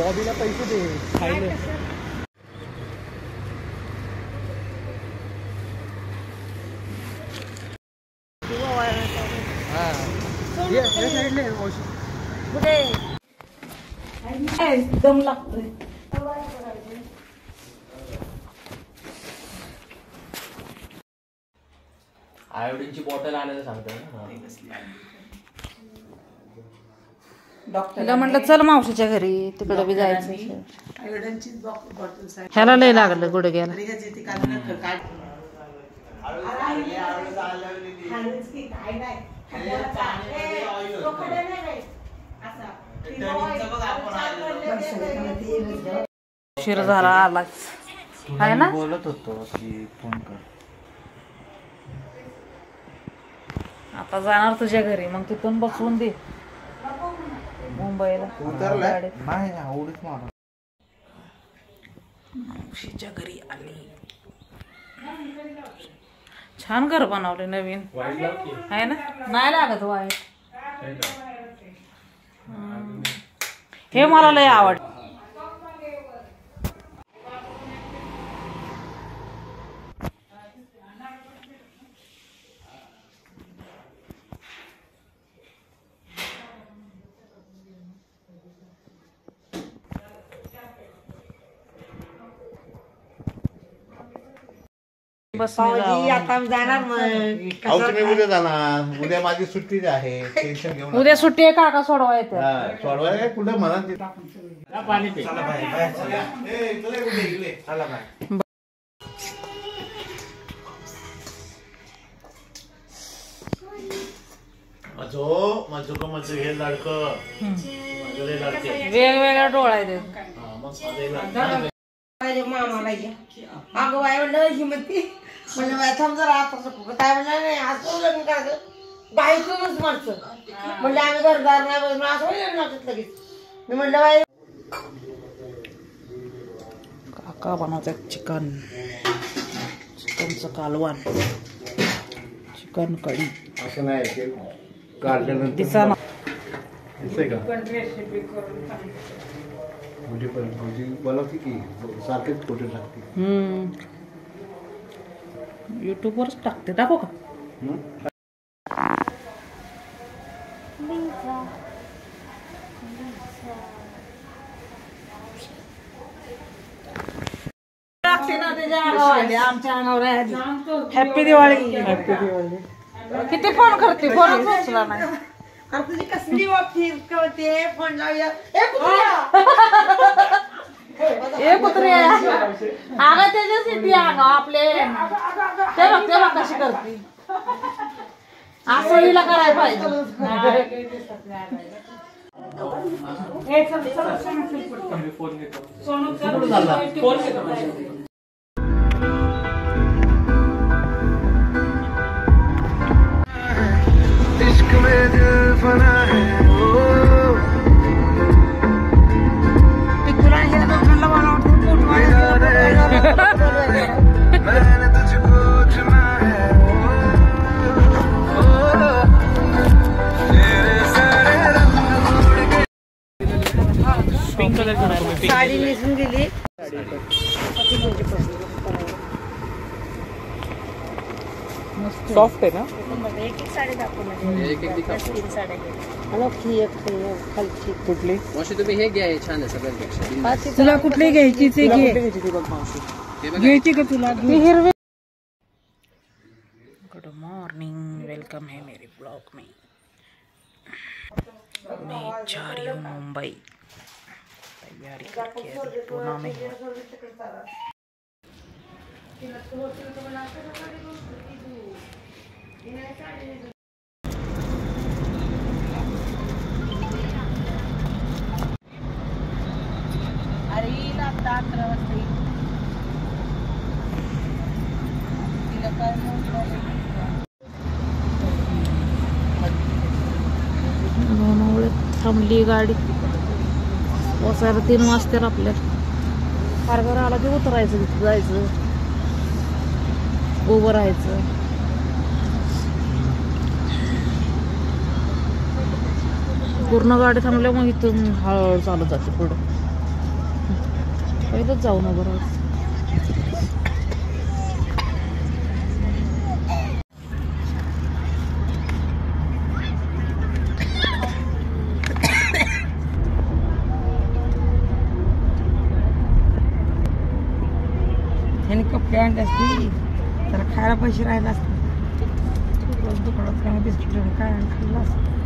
बॉबीला पैसे दे खायला. दम लागतोय. आयोडीनची बॉटल आणायला सांगतो डॉक्टरला म्हटलं चल मावशीच्या घरी, तिकडे बी जायचं. ह्याला लय लागलं गुडघ्याला. उशीर झाला आलाच आहे ना. बोलत होतो की फोन कर. आता जाणार तुझ्या घरी, मग तिथून बसवून दे मुंबईला. नाही आवडीच मला. मावशीच्या घरी आली. छान घर बनवले नवीन आहे ना. नाही लागत वाईट. हे मला लय आवडतं. आता जाणार मग. तुम्ही उद्या जाणार. उद्या माझी सुट्टी आहे. टेन्शन घेऊन. उद्या सुट्टी आहे काका सोडवायचं. सोडवाय काय कुठं म्हणा पाणी पे. माझं हे लाडकं वेगवेगळ्या डोळा आहे. मामाला घ्या. अगं बाय म्हणलं ही म्हणते म्हणलं बाय थांब जरा आता काय म्हणलं नाही असं लग्न करायचं बायकोच माणसं म्हणलं आम्ही घरदार नाही असं नाटत लगेच. मी म्हणलं बाय काका बनवतात चिकन. चिकनचं कालवण, चिकन कढी. असं नाही काढल्यानंतर दिसाना बनवते की सारखेच फोटो टाकते. युट्यूब वरच टाकते. टाकू का. टाकते ना त्याच्या अंगावर. आमच्या अंगावर हॅपी दिवाळी. हॅपी दिवाळी. किती फोन करते, फोन उचलला नाही. अरे तुझी कसली बाबतीत होते फोन लावूया. ए कुत्रे अगं त्याच्यासाठी अगं आपले तेव्हा कशी करते. असं हिला करायला पाहिजे. साडी नेसून गेली. सॉफ्ट आहे ना. एक साडी दाखवली. तीन साड्या अनोखी एक खालची. कुठली मावशी तुम्ही हे घ्या. छान आहे सगळ्यांपेक्षा. तुला कुठली घ्यायची ते घे. घ्यायची का तुला. हिरवे. गुड मॉर्निंग, वेलकम है मेरे ब्लॉग में. मैं जा रही हूँ मुंबई. तैयारी करके पुणे में. थांबली गाडी. पोचायला 3 वाजता आपल्या. कारभार आला की उतरायचं, तिथे जायचं, उभं राहायचं. पूर्ण गाडी थांबल्या मग इथून हळूहळू चालत जाते पुढं. इथंच जाऊ ना बरोबर. ह्याने कपडे आणले असते तर खायला पैसे राहिले असते. रोज दुकानात काय बिस्किट काय खाल्लं असतं.